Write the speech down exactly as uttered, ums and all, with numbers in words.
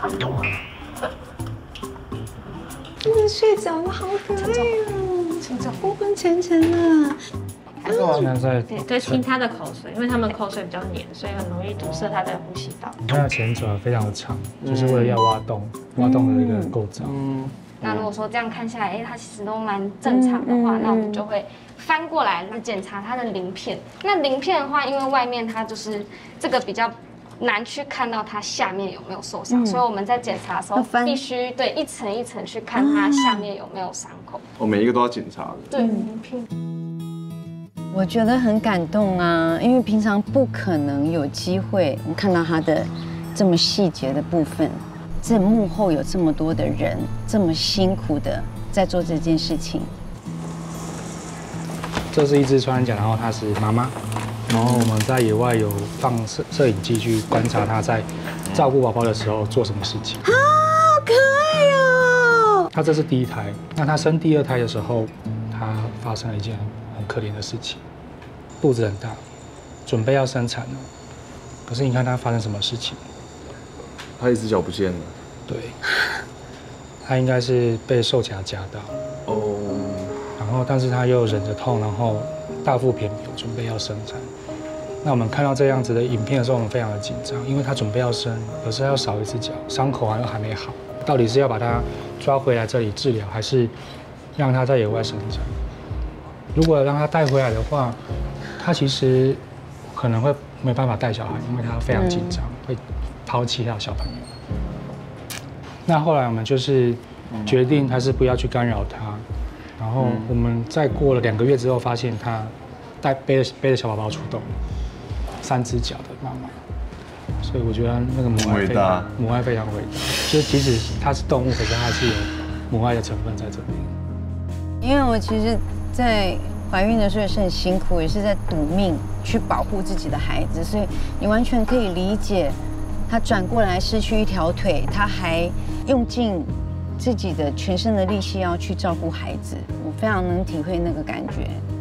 真的睡着了，好可爱哦！睡着，昏昏沉沉的。 现在在对对，亲他的口水，因为他们口水比较黏，所以很容易堵塞他的呼吸道。 你看它前爪非常的长，就是为了要挖洞，挖洞的一个构造。 嗯。那如果说这样看下来，哎，它其实都蛮正常的话，那我们就会翻过来检查它的鳞片。那鳞片的话，因为外面它就是这个比较难去看到它下面有没有受伤，所以我们在检查的时候必须对一层一层去看它下面有没有伤口。 我每一个都要检查的。 对，鳞片。 我觉得很感动啊，因为平常不可能有机会看到他的这么细节的部分。这幕后有这么多的人，这么辛苦的在做这件事情。 这是一只穿山甲，然后它是妈妈，然后我们在野外有放摄摄影机去观察它在照顾宝宝的时候做什么事情。 啊，好可爱哦！ 它这是第一胎，那它生第二胎的时候，它发生了一件很可怜的事情，肚子很大，准备要生产了，可是你看它发生什么事情？ 它一只脚不见了。 对，它应该是被兽夹夹到。 哦。 然后，但是它又忍着痛，然后大腹便便，准备要生产。那我们看到这样子的影片的时候，我们非常的紧张，因为它准备要生，可是它要少一只脚，伤口还还没好，到底是要把它抓回来这里治疗，还是让它在野外生产？如果让它带回来的话，它其实可能会没办法带小孩，因为它非常紧张，会抛弃他的小朋友。那后来我们就是决定还是不要去干扰它，然后我们在过了两个月之后，发现它带背着背着小宝宝出洞，三只脚的妈妈，所以我觉得那个母爱非常母爱非常伟大，就即使它是动物，可是它是有母爱的成分在这边。 因为我其实，在怀孕的时候也是很辛苦，也是在赌命去保护自己的孩子，所以你完全可以理解。他转过来失去一条腿，他还用尽自己的全身的力气要去照顾孩子，我非常能体会那个感觉。